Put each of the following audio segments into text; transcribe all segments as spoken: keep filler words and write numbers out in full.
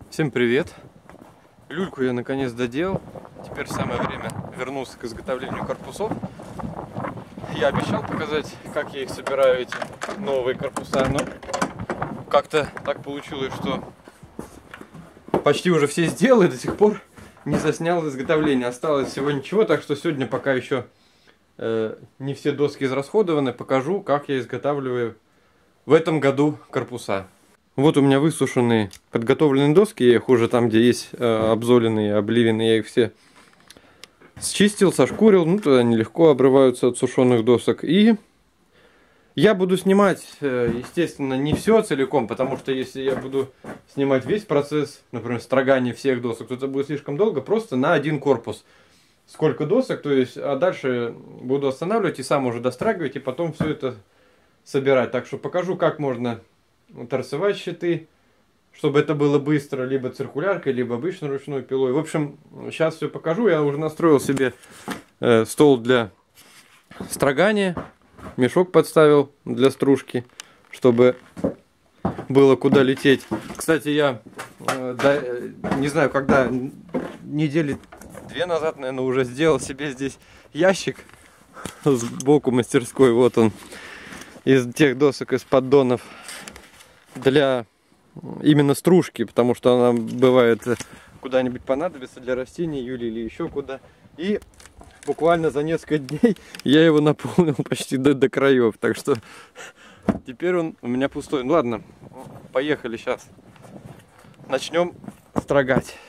Всем привет! Люльку я наконец доделал. Теперь самое время вернуться к изготовлению корпусов. Я обещал показать, как я их собираю, эти новые корпуса, но как-то так получилось, что почти уже все сделал и до сих пор не заснял изготовление. Осталось всего ничего, так что сегодня, пока еще э, не все доски израсходованы, покажу, как я изготавливаю в этом году корпуса. Вот у меня высушенные подготовленные доски, я их уже там, где есть э, обзоленные, обливенные, я их все счистил, сошкурил, ну тогда они легко обрываются от сушеных досок. И я буду снимать, э, естественно, не все целиком, потому что если я буду снимать весь процесс, например, строгания всех досок, то это будет слишком долго, просто на один корпус. Сколько досок, то есть, а дальше буду останавливать и сам уже дострагивать, и потом все это собирать. Так что покажу, как можно торцевать щиты, чтобы это было быстро, либо циркуляркой, либо обычной ручной пилой. В общем, сейчас все покажу. Я уже настроил себе э, стол для строгания, мешок подставил для стружки, чтобы было куда лететь. Кстати, я э, да, не знаю, когда, недели две назад, наверное, уже сделал себе здесь ящик сбоку мастерской. Вот он, из тех досок, из поддонов, для именно стружки, потому что она бывает куда-нибудь понадобится для растений, Юли, или еще куда. И буквально за несколько дней я его наполнил почти до, до краев, так что теперь он у меня пустой. Ну ладно, поехали, сейчас начнем строгать.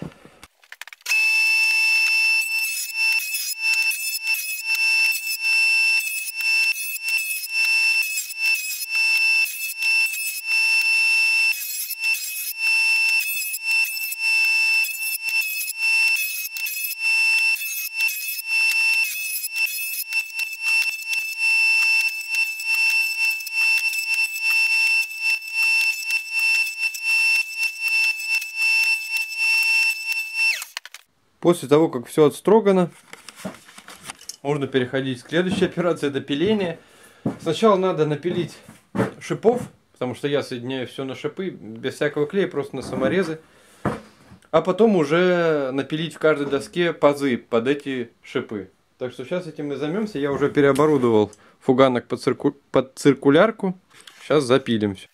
После того, как все отстрогано, можно переходить к следующей операции, это пиление. Сначала надо напилить шипов, потому что я соединяю все на шипы, без всякого клея, просто на саморезы. А потом уже напилить в каждой доске пазы под эти шипы. Так что сейчас этим мы займемся. Я уже переоборудовал фуганок под, цирку... под циркулярку. Сейчас запилим все.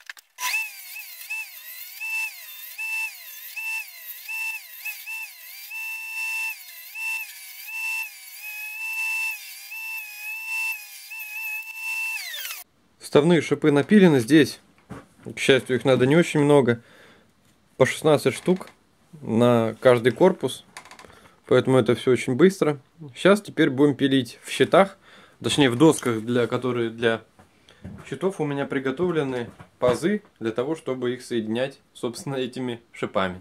Вставные шипы напилены. Здесь, к счастью, их надо не очень много. По шестнадцать штук на каждый корпус. Поэтому это все очень быстро. Сейчас теперь будем пилить в щитах. Точнее в досках, для которые для щитов у меня приготовлены пазы. Для того, чтобы их соединять, собственно, этими шипами.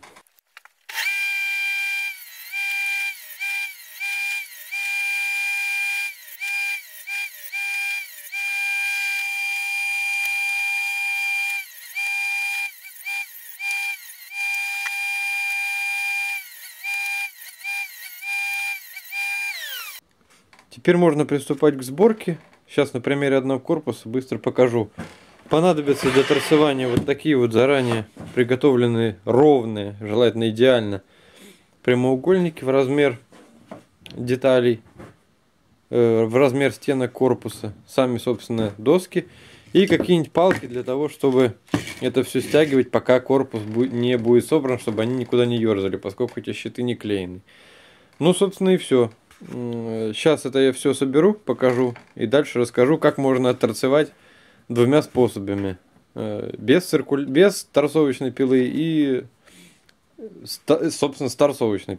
Теперь можно приступать к сборке. Сейчас на примере одного корпуса быстро покажу. Понадобятся для торцевания вот такие вот заранее приготовленные ровные, желательно идеально, прямоугольники в размер деталей, э, в размер стенок корпуса, сами, собственно, доски и какие-нибудь палки для того, чтобы это все стягивать, пока корпус не будет собран, чтобы они никуда не ерзали, поскольку эти щиты не клеены. Ну, собственно, и все. Сейчас это я все соберу, покажу и дальше расскажу, как можно отторцевать двумя способами. Без, циркуль... без торцовочной пилы и, собственно, с торцовочной.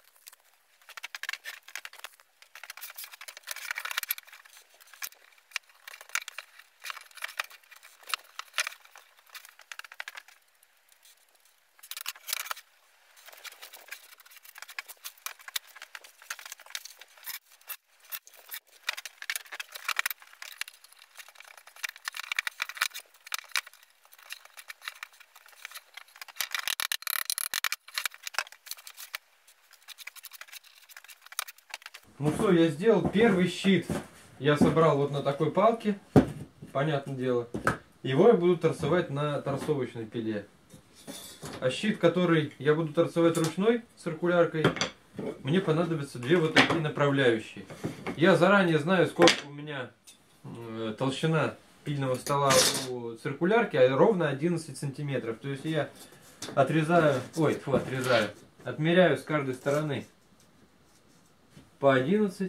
Ну что, я сделал первый щит. Я собрал вот на такой палке, понятное дело. Его я буду торцевать на торцовочной пиле. А щит, который я буду торцевать ручной циркуляркой, мне понадобятся две вот такие направляющие. Я заранее знаю, сколько у меня толщина пильного стола у циркулярки, а ровно одиннадцать сантиметров. То есть я отрезаю, ой, фу, отрезаю, отмеряю с каждой стороны по одиннадцать.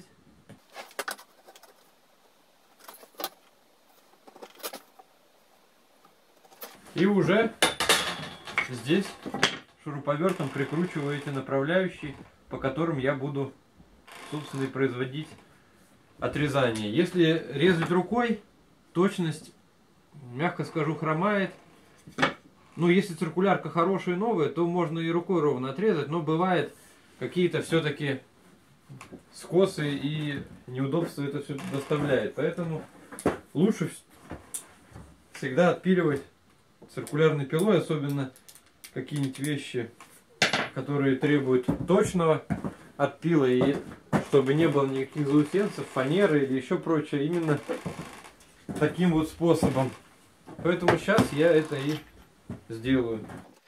И уже здесь шуруповертом прикручиваю эти направляющие, по которым я буду, собственно, и производить отрезание. Если резать рукой, точность, мягко скажу, хромает. Ну, если циркулярка хорошая, новая, то можно и рукой ровно отрезать, но бывает какие-то все-таки скосы и неудобства это все доставляет. Поэтому лучше всегда отпиливать циркулярной пилой, особенно какие-нибудь вещи, которые требуют точного отпила, и чтобы не было никаких заусенцев, фанеры или еще прочее, именно таким вот способом. Поэтому сейчас я это и сделаю.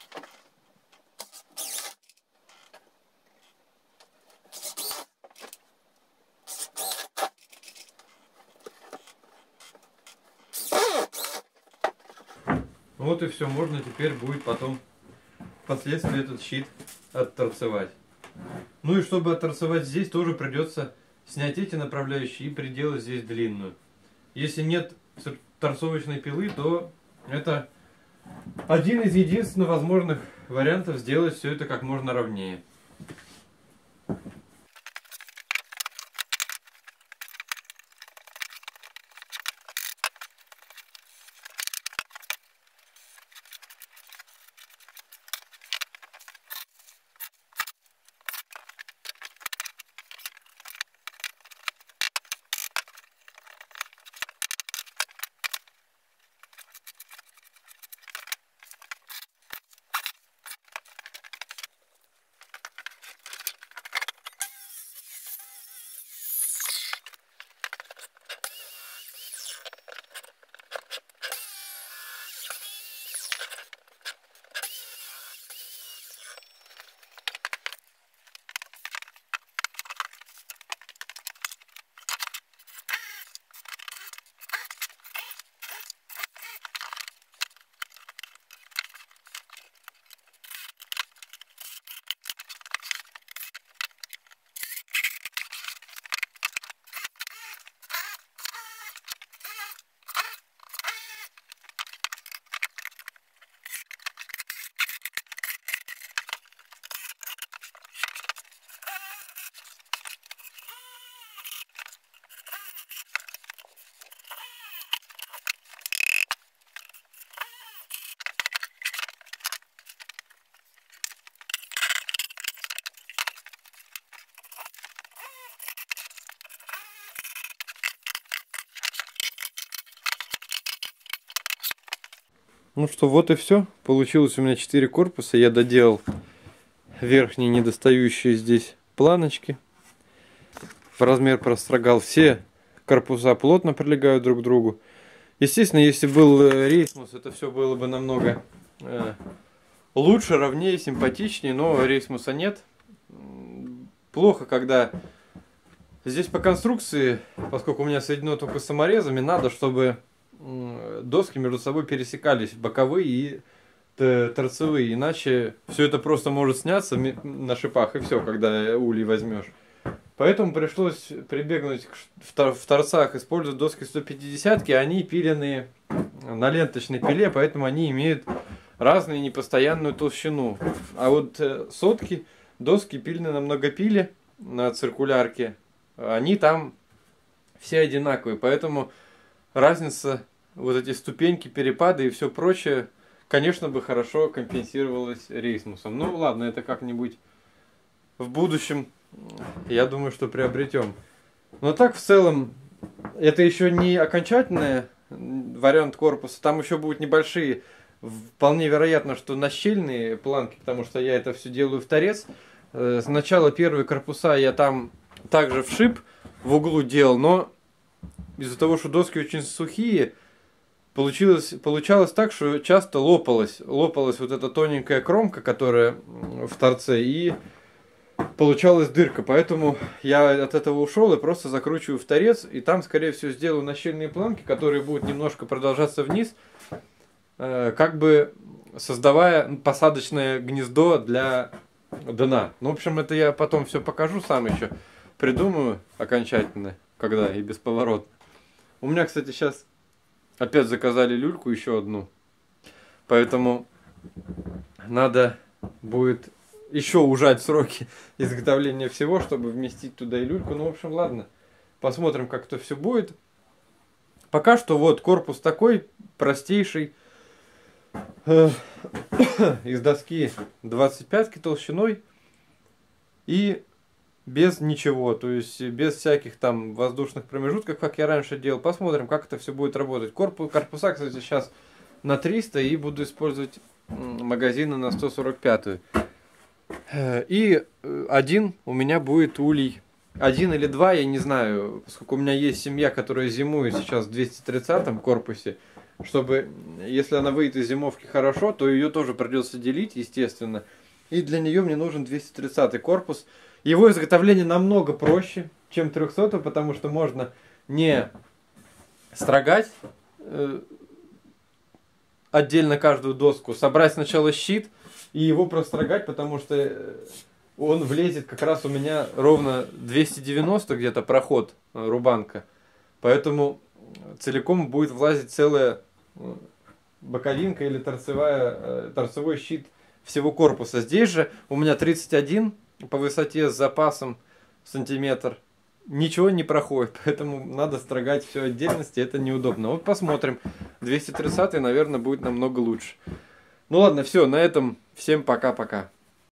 Вот и все, можно теперь будет потом впоследствии этот щит отторцевать. Ну и чтобы отторцевать здесь, тоже придется снять эти направляющие и приделать здесь длинную. Если нет торцовочной пилы, то это один из единственно возможных вариантов сделать все это как можно ровнее. Ну что, вот и все. Получилось у меня четыре корпуса. Я доделал верхние недостающие здесь планочки. В размер прострогал. Все корпуса плотно прилегают друг к другу. Естественно, если был рейсмус, это все было бы намного э, лучше, ровнее, симпатичнее. Но рейсмуса нет. Плохо, когда здесь по конструкции, поскольку у меня соединено только саморезами, надо, чтобы доски между собой пересекались, боковые и торцевые, иначе все это просто может сняться на шипах и все, когда улей возьмешь. Поэтому пришлось прибегнуть в торцах, использовать доски сто пятьдесят, они пиленные на ленточной пиле, поэтому они имеют разную непостоянную толщину. А вот сотки, доски пильные на многопиле, на циркулярке, они там все одинаковые, поэтому разница, вот эти ступеньки, перепады и все прочее, конечно бы хорошо компенсировалось рейсмусом. Ну ладно, это как-нибудь в будущем, я думаю, что приобретем. Но так в целом, это еще не окончательный вариант корпуса, там еще будут небольшие, вполне вероятно, что нащельные планки, потому что я это все делаю в торец. Сначала первые корпуса я там также вшип в углу делал, но из-за того, что доски очень сухие, получилось, получалось так, что часто лопалась, лопалась вот эта тоненькая кромка, которая в торце, и получалась дырка. Поэтому я от этого ушел и просто закручиваю в торец, и там, скорее всего, сделаю нащельные планки, которые будут немножко продолжаться вниз, как бы создавая посадочное гнездо для дна. Ну, в общем, это я потом все покажу, сам еще придумаю окончательно, когда и бесповоротно. У меня, кстати, сейчас опять заказали люльку, еще одну. Поэтому надо будет еще ужать сроки изготовления всего, чтобы вместить туда и люльку. Ну, в общем, ладно. Посмотрим, как это все будет. Пока что вот корпус такой простейший. Из доски двадцать пятки толщиной и без ничего, то есть без всяких там воздушных промежутков, как я раньше делал. Посмотрим, как это все будет работать. Корпус, корпуса, кстати, сейчас на триста, и буду использовать магазины на сто сорок пять. И один у меня будет улей. Один или два, я не знаю, поскольку у меня есть семья, которая зимует сейчас в двести тридцатом корпусе. Чтобы, если она выйдет из зимовки хорошо, то ее тоже придется делить, естественно. И для нее мне нужен двести тридцатый корпус. Его изготовление намного проще, чем трехсотый, потому что можно не строгать э, отдельно каждую доску, собрать сначала щит и его прострогать, потому что он влезет как раз у меня ровно двести девяносто где-то проход, рубанка. Поэтому целиком будет влазить целая боковинка или торцевая, торцевой щит всего корпуса. Здесь же у меня тридцать один по высоте с запасом сантиметр. Ничего не проходит, поэтому надо строгать все отдельности, это неудобно. Вот посмотрим. двести тридцатый, наверное, будет намного лучше. Ну ладно, все, на этом всем пока-пока.